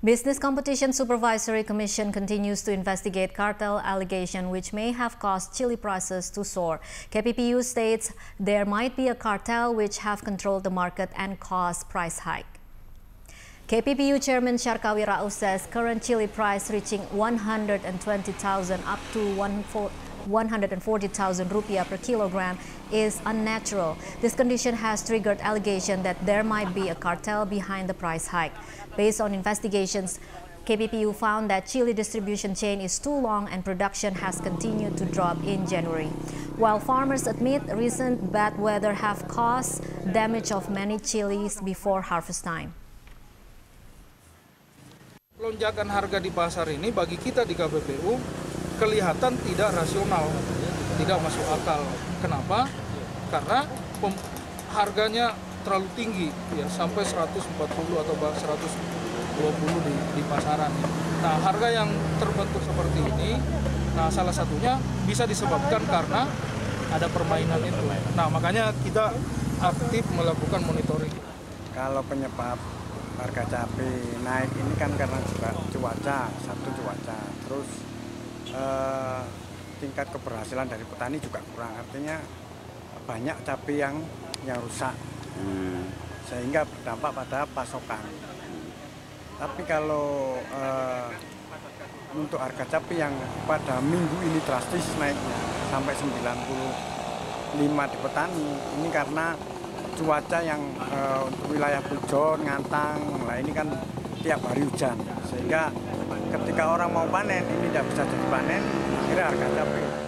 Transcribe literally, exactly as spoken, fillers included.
Business Competition Supervisory Commission continues to investigate cartel allegation which may have caused chili prices to soar. K P P U states there might be a cartel which have controlled the market and caused price hike. K P P U Chairman Syarkawi Raus says current chili price reaching one hundred twenty thousand up to one hundred forty thousand rupiah per kilogram is unnatural. This condition has triggered allegation that there might be a cartel behind the price hike. Based on investigations, K P P U found that chili distribution chain is too long and production has continued to drop in January. While farmers admit recent bad weather have caused damage of many chilies before harvest time. Lonjakan harga di pasar ini bagi kita di K P P U kelihatan tidak rasional, tidak masuk akal. Kenapa? Karena pem, harganya terlalu tinggi, ya sampai seratus empat puluh atau seratus dua puluh di, di pasaran. Nah, harga yang terbentuk seperti ini, nah salah satunya bisa disebabkan karena ada permainan itu. Nah, makanya kita aktif melakukan monitoring. Kalau penyebab harga cabai naik ini kan karena juga cuaca, satu cuaca, terus eh, tingkat keberhasilan dari petani juga kurang, artinya banyak cabai yang yang rusak, hmm. sehingga berdampak pada pasokan. Tapi kalau eh, untuk harga cabai yang pada minggu ini drastis naiknya sampai sembilan puluh lima di petani, ini karena cuaca yang uh, untuk wilayah Pujon, Ngantang, nah ini kan tiap hari hujan, sehingga ketika orang mau panen ini tidak bisa jadi panen, akhirnya harga cabai